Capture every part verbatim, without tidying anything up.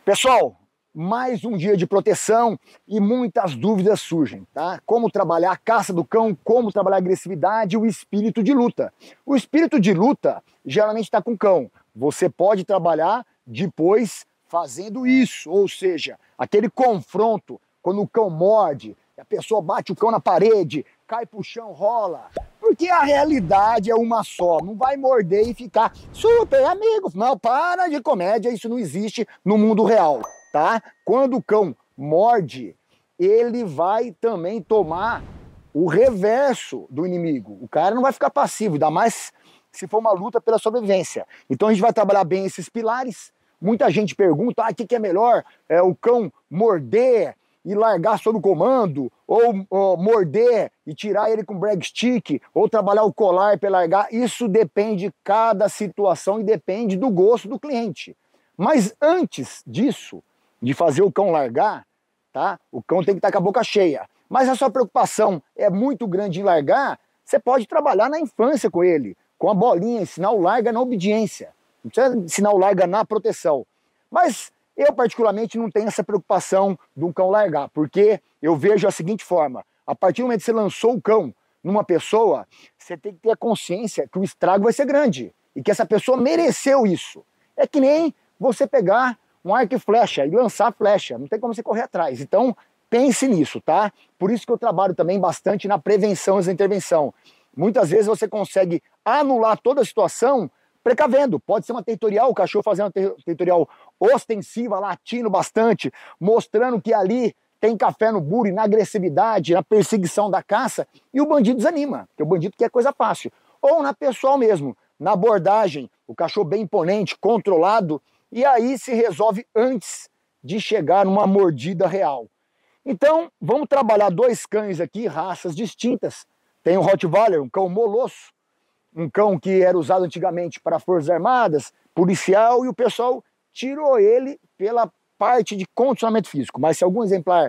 Pessoal, mais um dia de proteção e muitas dúvidas surgem, tá? Como trabalhar a caça do cão, como trabalhar a agressividade e o espírito de luta. O espírito de luta geralmente está com o cão. Você pode trabalhar depois fazendo isso, ou seja, aquele confronto, quando o cão morde, a pessoa bate o cão na parede, cai pro chão, rola. Porque a realidade é uma só, não vai morder e ficar super amigos. Não, para de comédia, isso não existe no mundo real, tá? Quando o cão morde, ele vai também tomar o reverso do inimigo. O cara não vai ficar passivo, ainda mais se for uma luta pela sobrevivência. Então a gente vai trabalhar bem esses pilares. Muita gente pergunta, ah, o que, que é melhor? É o cão morder e largar sob o comando, ou, ou morder e tirar ele com brag stick, ou trabalhar o colar para largar. Isso depende de cada situação e depende do gosto do cliente. Mas antes disso, de fazer o cão largar, tá? O cão tem que estar com a boca cheia. Mas a sua preocupação é muito grande em largar, você pode trabalhar na infância com ele, com a bolinha, ensinar o larga na obediência. Não precisa ensinar o larga na proteção. Mas eu, particularmente, não tenho essa preocupação de um cão largar, porque eu vejo a seguinte forma: a partir do momento que você lançou o cão numa pessoa, você tem que ter a consciência que o estrago vai ser grande e que essa pessoa mereceu isso. É que nem você pegar um arco e flecha e lançar a flecha, não tem como você correr atrás. Então, pense nisso, tá? Por isso que eu trabalho também bastante na prevenção e na intervenção. Muitas vezes você consegue anular toda a situação precavendo. Pode ser uma territorial, o cachorro fazendo uma territorial ostensiva, latindo bastante, mostrando que ali tem café no bure, na agressividade, na perseguição da caça, e o bandido desanima, porque o bandido quer coisa fácil. Ou na pessoal mesmo, na abordagem, o cachorro bem imponente, controlado, e aí se resolve antes de chegar numa mordida real. Então, vamos trabalhar dois cães aqui, raças distintas. Tem o Rottweiler, um cão molosso, um cão que era usado antigamente para Forças Armadas, policial, e o pessoal tirou ele pela parte de condicionamento físico. Mas se algum exemplar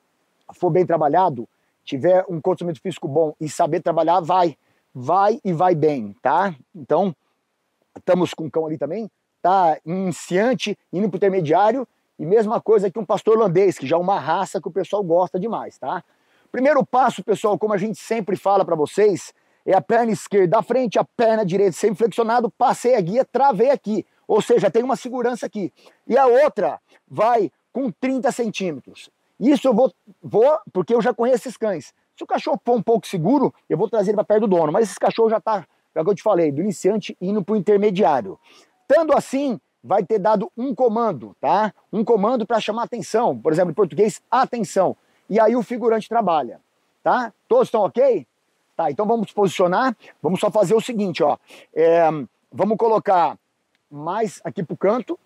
for bem trabalhado, tiver um condicionamento físico bom e saber trabalhar, vai. Vai e vai bem, tá? Então, estamos com um cão ali também, tá iniciante, indo para o intermediário, e mesma coisa que um pastor holandês, que já é uma raça que o pessoal gosta demais, tá? Primeiro passo, pessoal, como a gente sempre fala para vocês, é a perna esquerda à frente, a perna direita sempre flexionado, passei a guia, travei aqui. Ou seja, tem uma segurança aqui. E a outra vai com trinta centímetros. Isso eu vou, vou, porque eu já conheço esses cães. Se o cachorro for um pouco seguro, eu vou trazer ele para perto do dono. Mas esse cachorro já está, é o que eu te falei, do iniciante indo para o intermediário. Estando assim, vai ter dado um comando, tá? Um comando para chamar atenção. Por exemplo, em português, atenção. E aí o figurante trabalha, tá? Todos estão ok? Tá, então vamos posicionar, vamos só fazer o seguinte, ó, é, vamos colocar mais aqui pro canto,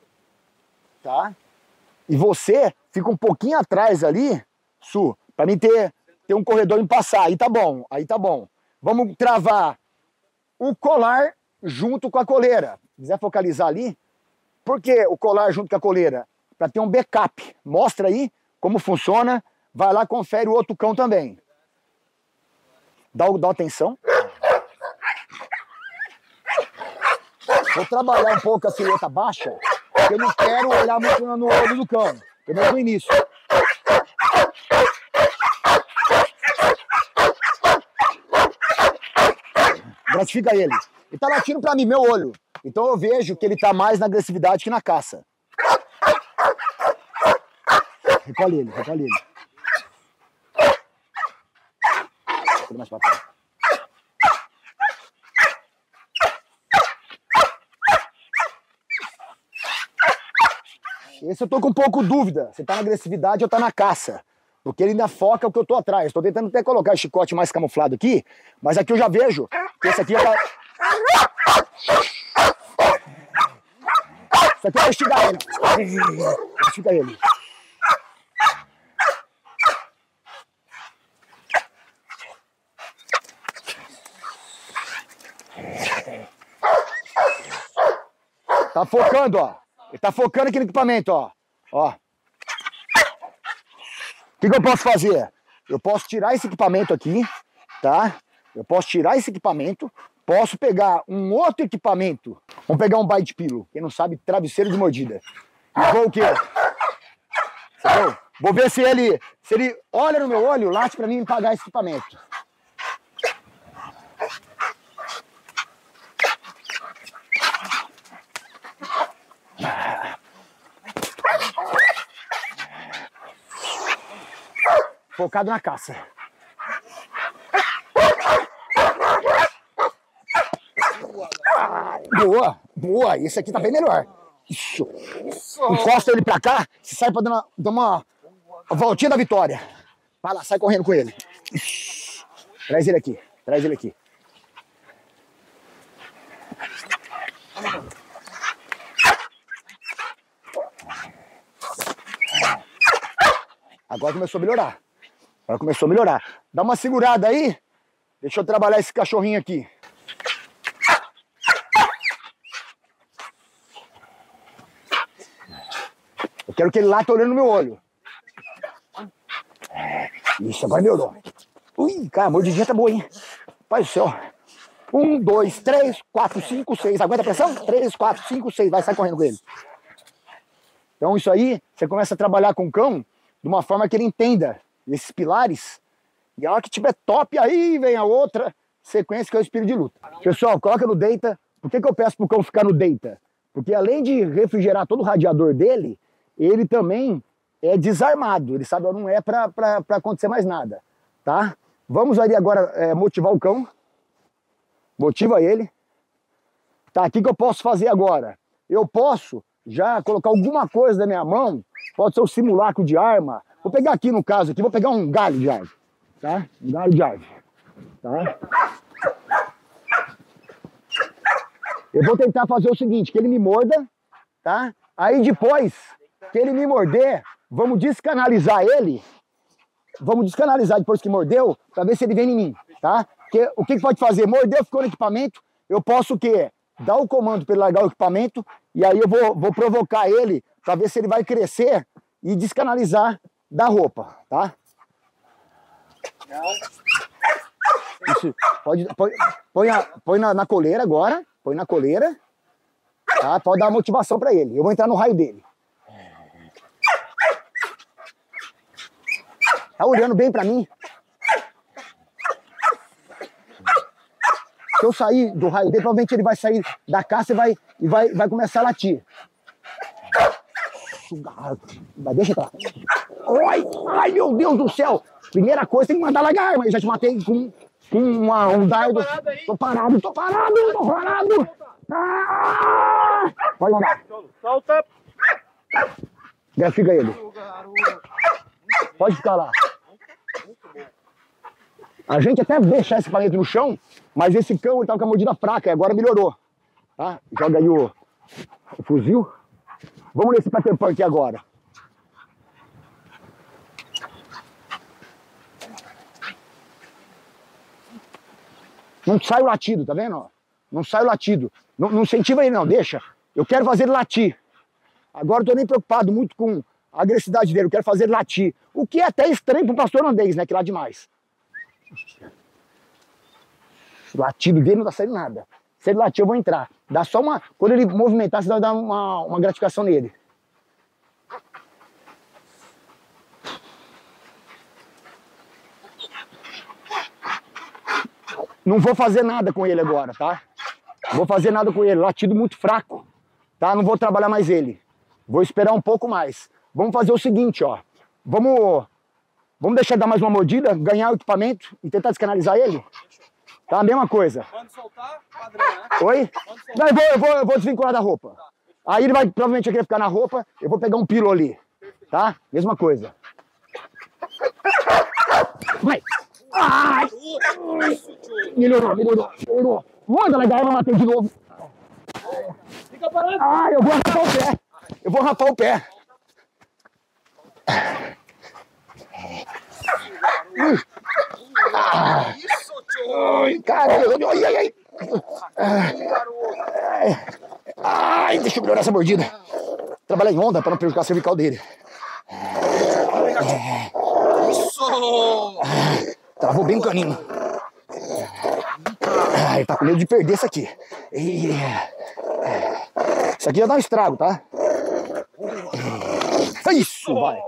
tá? E você fica um pouquinho atrás ali, Su, para mim ter, ter um corredor em passar, aí tá bom, aí tá bom. Vamos travar o colar junto com a coleira, se quiser focalizar ali, por que o colar junto com a coleira? Para ter um backup, mostra aí como funciona, vai lá, confere o outro cão também. Dá, dá atenção. Vou trabalhar um pouco a silhueta baixa, porque eu não quero olhar muito no olho do cão, pelo menos no início. Gratifica ele. Ele tá latindo pra mim, meu olho. Então eu vejo que ele tá mais na agressividade que na caça. Recolhe ele, recolhe ele. Mais pra trás. Esse eu tô com um pouco dúvida, se tá na agressividade ou tá na caça, porque ele ainda foca o que eu tô atrás. Tô tentando até colocar o chicote mais camuflado aqui, mas aqui eu já vejo que esse aqui já tá... Isso aqui vai estigar ele. Estiga ele. Tá focando, ó. Ele tá focando aqui no equipamento, ó. Ó. O que, que eu posso fazer? Eu posso tirar esse equipamento aqui, tá? Eu posso tirar esse equipamento, posso pegar um outro equipamento. Vamos pegar um bite pillow. Quem não sabe, travesseiro de mordida. E vou o quê? Entendeu? Vou ver se ele, se ele olha no meu olho, late pra mim me pagar esse equipamento. Focado na caça. Boa, boa. Esse aqui tá bem melhor. Isso. Encosta ele pra cá, você sai pra dar uma, dar uma voltinha da vitória. Vai lá, sai correndo com ele. Isso. Traz ele aqui, traz ele aqui. Agora começou a melhorar. Agora começou a melhorar. Dá uma segurada aí. Deixa eu trabalhar esse cachorrinho aqui. Eu quero que ele late olhando no meu olho. Isso, agora melhorou. Ui, cara, a mordidinha tá boa, hein? Pai do céu. Um, dois, três, quatro, cinco, seis. Aguenta a pressão? Três, quatro, cinco, seis. Vai, sai correndo com ele. Então isso aí, você começa a trabalhar com o cão de uma forma que ele entenda esses pilares. E a hora que tiver top, aí vem a outra sequência que é o espírito de luta. Pessoal, coloca no deita. Por que que eu peço pro cão ficar no deita? Porque além de refrigerar todo o radiador dele, ele também é desarmado. Ele sabe, não é pra, pra, pra acontecer mais nada, tá? Vamos ali agora é, motivar o cão. Motiva ele. Tá, o que que eu posso fazer agora? Eu posso já colocar alguma coisa na minha mão. Pode ser um simulacro de arma. Vou pegar aqui no caso, aqui, vou pegar um galho de árvore, tá? Um galho de árvore, tá? Eu vou tentar fazer o seguinte, que ele me morda, tá? Aí depois que ele me morder, vamos descanalizar ele. Vamos descanalizar depois que mordeu, pra ver se ele vem em mim, tá? Porque o que que pode fazer? Mordeu, ficou no equipamento, eu posso o quê? Dar o comando para ele largar o equipamento, e aí eu vou, vou provocar ele pra ver se ele vai crescer e descanalizar da roupa, tá? Isso, pode, pode, põe, a, põe na, na coleira agora, põe na coleira, tá? Pode dar motivação pra ele. Eu vou entrar no raio dele. Tá olhando bem pra mim? Se eu sair do raio dele, provavelmente ele vai sair da caça e vai, e vai, vai começar a latir. Vai, deixa pra lá. Ai, ai, meu Deus do céu! Primeira coisa, tem que mandar largar a arma. Eu já te matei com, com uma, um dardo. Tô parado, tô parado, tô parado! Ah! Pode mandar. Solta! Fica ele. Pode ficar lá. A gente até deixa esse equipamento no chão, mas esse cão ele tava com a mordida fraca e agora melhorou. Tá? Joga aí o, o fuzil. Vamos nesse Peter Pan aqui agora. Não sai o latido, tá vendo? Não sai o latido. Não, não incentiva ele não, deixa. Eu quero fazer ele latir. Agora eu tô nem preocupado muito com a agressividade dele, eu quero fazer ele latir. O que é até estranho pro pastor holandês, né? Que lá demais. O latido dele não tá saindo nada. Se ele latir, eu vou entrar. Dá só uma... Quando ele movimentar, você vai dar uma, uma gratificação nele. Não vou fazer nada com ele agora, tá? Não vou fazer nada com ele. Latido muito fraco, tá? Não vou trabalhar mais ele. Vou esperar um pouco mais. Vamos fazer o seguinte, ó. Vamos... Vamos deixar dar mais uma mordida, ganhar o equipamento e tentar descanalizar ele? Tá, a mesma coisa. Quando soltar, padrão, né? Oi? Não, eu vou, eu, vou, eu vou desvincular da roupa. Aí ele vai provavelmente querer ficar na roupa, eu vou pegar um pilo ali. Tá? Mesma coisa. Vai! Ai! Melhorou, melhorou, melhorou. Manda lá, vai matar de novo. Fica parado. Ai, eu vou rapar o pé. Eu vou rapar o pé. Ah. Isso, tio! Ai, caralho, ai, ai, ai. Ai, ai, deixa eu melhorar essa mordida. Trabalhar em onda para não prejudicar a cervical dele. Isso! Travou bem o canino. Ai, tá com medo de perder isso aqui. Isso aqui já dá um estrago, tá? Isso, vai.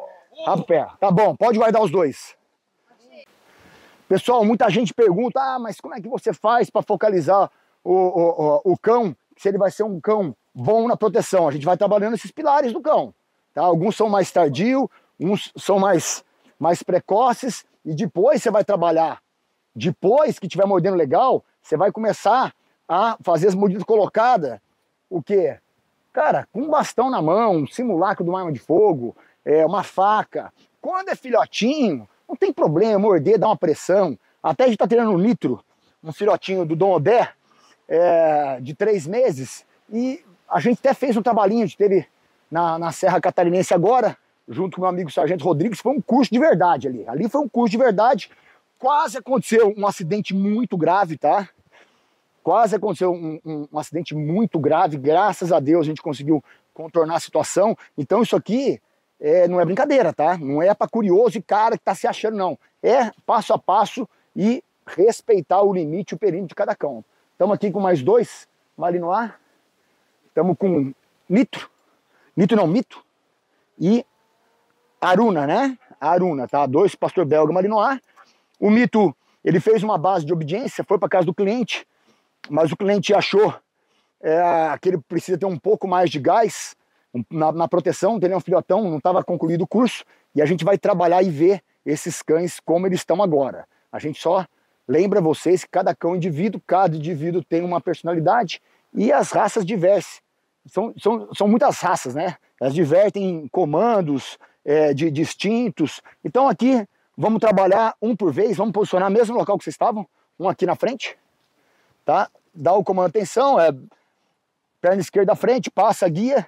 Rabo pé. Tá bom, pode guardar os dois. Pessoal, muita gente pergunta, ah, mas como é que você faz para focalizar o, o, o, o cão, se ele vai ser um cão bom na proteção? A gente vai trabalhando esses pilares do cão. Tá? Alguns são mais tardios, uns são mais, mais precoces, e depois você vai trabalhar. Depois que estiver mordendo legal, você vai começar a fazer as mordidas colocadas, o quê? Cara, com um bastão na mão, um simulacro de uma arma de fogo, é, uma faca. Quando é filhotinho, não tem problema, morder, dar uma pressão. Até a gente tá treinando um litro, um filhotinho do Dom Odé, é, de três meses, e a gente até fez um trabalhinho, a gente teve na, na Serra Catarinense agora, junto com meu amigo Sargento Rodrigues, foi um curso de verdade ali. Ali foi um curso de verdade, quase aconteceu um acidente muito grave, tá? Quase aconteceu um, um, um acidente muito grave, graças a Deus a gente conseguiu contornar a situação. Então isso aqui é, não é brincadeira, tá? Não é para curioso e cara que tá se achando, não. É passo a passo e respeitar o limite e o perímetro de cada cão. Estamos aqui com mais dois Malinois. Estamos com Nitro. Nitro não, Mito. E Aruna, né? Aruna, tá? Dois pastor belga Malinois. O Mito, ele fez uma base de obediência, foi para casa do cliente, mas o cliente achou é, que ele precisa ter um pouco mais de gás na, na proteção, ele é um filhotão, não estava concluído o curso, e a gente vai trabalhar e ver esses cães como eles estão agora. A gente só lembra vocês que cada cão é indivíduo, cada indivíduo tem uma personalidade, e as raças diversas. São, são, são muitas raças, né? Elas divertem em comandos é, de distintos. Então aqui vamos trabalhar um por vez, vamos posicionar mesmo no local que vocês estavam, um aqui na frente, tá? Dá o comando atenção, é perna esquerda à frente, passa a guia,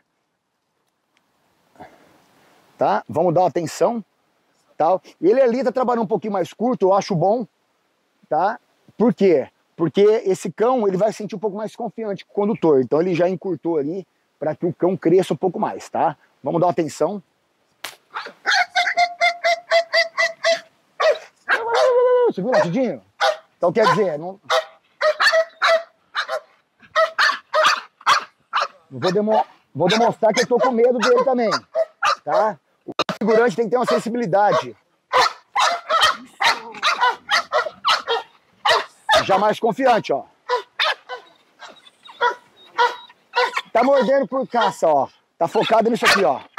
tá? Vamos dar atenção, tal. Ele ali tá trabalhando um pouquinho mais curto, eu acho bom, tá? Por quê? Porque esse cão ele vai sentir um pouco mais confiante com o condutor, então ele já encurtou ali para que o cão cresça um pouco mais, tá? Vamos dar atenção. Você viu o latidinho? Então quer dizer, não, vou, demo... vou demonstrar que eu tô com medo dele também, tá? O figurante tem que ter uma sensibilidade. Já mais confiante, ó. Tá mordendo por caça, ó. Tá focado nisso aqui, ó.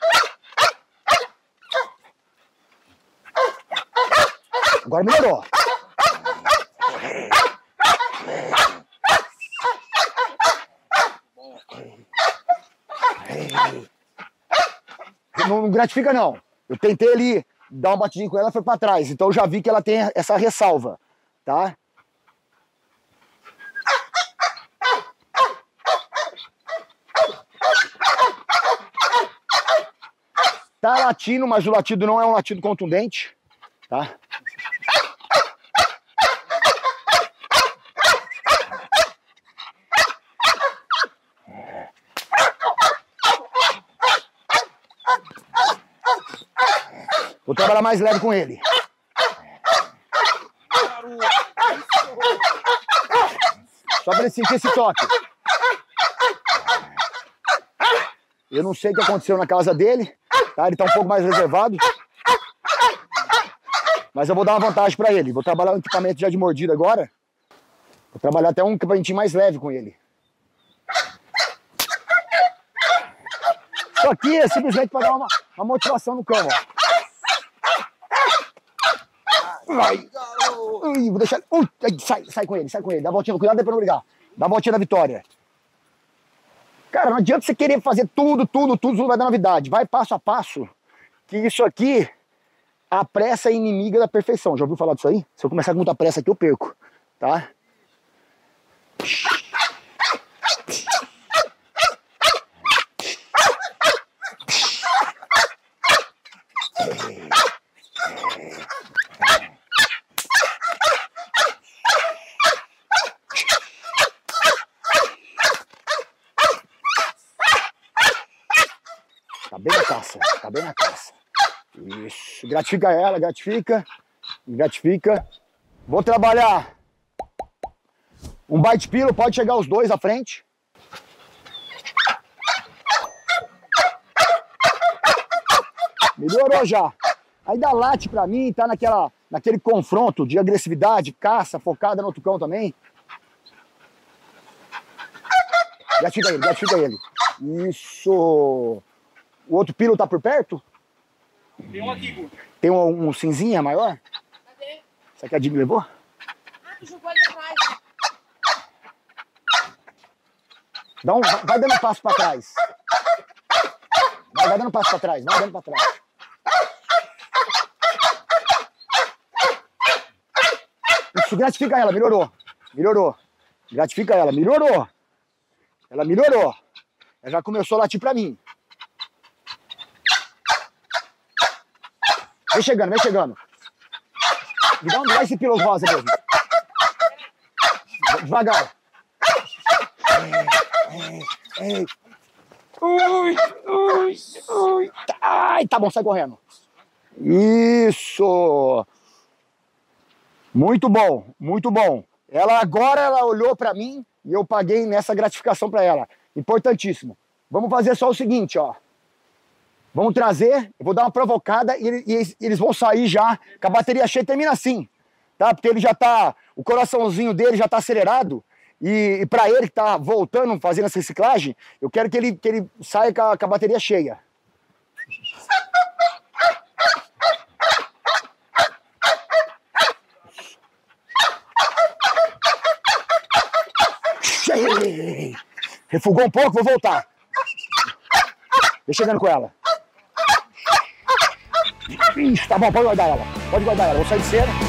Agora melhorou. Não, não gratifica, não. Eu tentei ali dar uma batidinha com ela, foi pra trás. Então eu já vi que ela tem essa ressalva, tá? Tá latindo, mas o latido não é um latido contundente, tá? Vou trabalhar mais leve com ele. Só para ele sentir esse toque. Eu não sei o que aconteceu na casa dele, tá? Ele tá um pouco mais reservado. Mas eu vou dar uma vantagem para ele. Vou trabalhar um equipamento já de mordida agora. Vou trabalhar até um equipamentinho mais leve com ele. Isso aqui é simplesmente para dar uma, uma motivação no cão, ó. Vai. Ui, vou deixar. Ui, sai, sai com ele, sai com ele. Dá a voltinha, cuidado pra não brigar. Dá a voltinha da vitória. Cara, não adianta você querer fazer tudo, tudo, tudo, tudo vai dar novidade. Vai passo a passo. Que isso aqui, a pressa é inimiga da perfeição. Já ouviu falar disso aí? Se eu começar com muita pressa aqui, eu perco. Tá? Tá bem na caça, tá bem na caça. Isso, gratifica ela, gratifica, gratifica. Vou trabalhar um bite pillow, pode chegar os dois à frente. Melhorou já. Aí dá late pra mim, tá naquela, naquele confronto de agressividade, caça, focada no outro cão também. Gratifica ele, gratifica ele. Isso. O outro pilo tá por perto? Tem um aqui, Gu. Tem um, um cinzinha maior? Cadê? Será que a Jimmy levou? Ah, tu jogou ali atrás. Dá um, vai, vai dando passo pra trás. Vai, vai dando passo pra trás, vai dando pra trás. Isso, gratifica ela, melhorou. Melhorou. Gratifica ela, melhorou. Ela melhorou. Ela já começou a latir pra mim. Vem chegando, vem chegando. Me dá, um, dá esse piloto rosa mesmo. Devagar. Ei, ei. Ui, ui, ui. Ai, tá bom, sai correndo. Isso. Muito bom, muito bom. Ela agora ela olhou pra mim e eu paguei nessa gratificação pra ela. Importantíssimo. Vamos fazer só o seguinte, ó. Vamos trazer, eu vou dar uma provocada e, e, e eles vão sair já com a bateria cheia. Termina assim, tá? Porque ele já tá, o coraçãozinho dele já tá acelerado e, e para ele que tá voltando, fazendo essa reciclagem, eu quero que ele, que ele saia com a, com a bateria cheia. Refugou um pouco, vou voltar. Vem chegando com ela. Ixi, tá bom, pode guardar ela. Pode guardar ela, vou sair de cena.